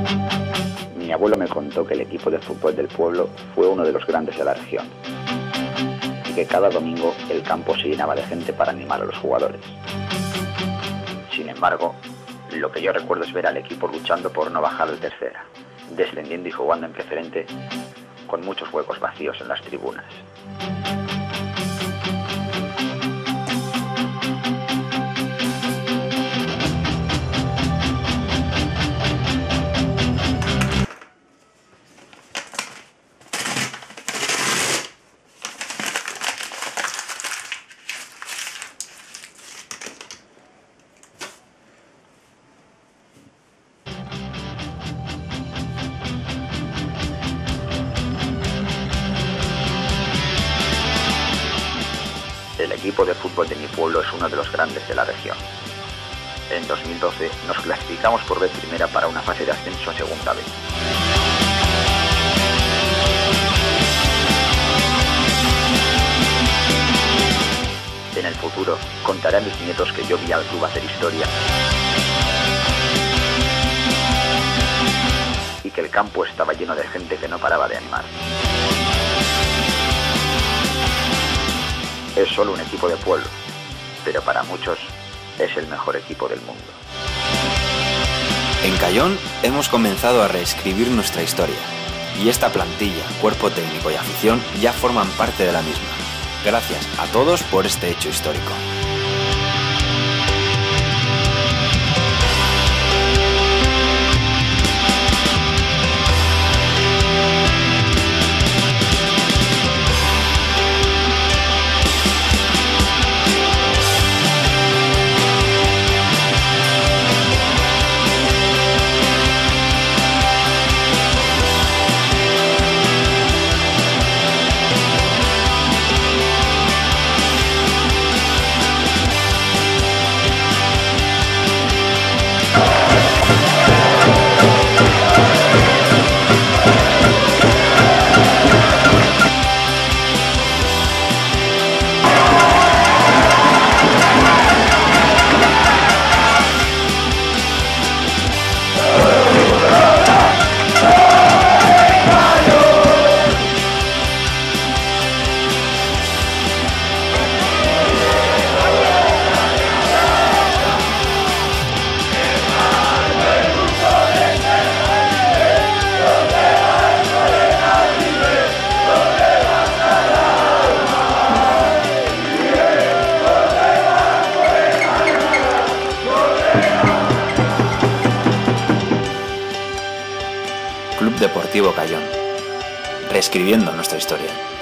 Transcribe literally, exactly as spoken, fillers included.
Mi abuelo me contó que el equipo de fútbol del pueblo fue uno de los grandes de la región y que cada domingo el campo se llenaba de gente para animar a los jugadores. Sin embargo, lo que yo recuerdo es ver al equipo luchando por no bajar de tercera, descendiendo y jugando en preferente, con muchos huecos vacíos en las tribunas. El equipo de fútbol de mi pueblo es uno de los grandes de la región. En dos mil doce nos clasificamos por vez primera para una fase de ascenso a Segunda B. En el futuro contaré a mis nietos que yo vi al club hacer historia y que el campo estaba lleno de gente que no paraba de animar. Es solo un equipo de pueblo, pero para muchos es el mejor equipo del mundo. En Cayón hemos comenzado a reescribir nuestra historia y esta plantilla, cuerpo técnico y afición ya forman parte de la misma. Gracias a todos por este hecho histórico. Club Deportivo Cayón, reescribiendo nuestra historia.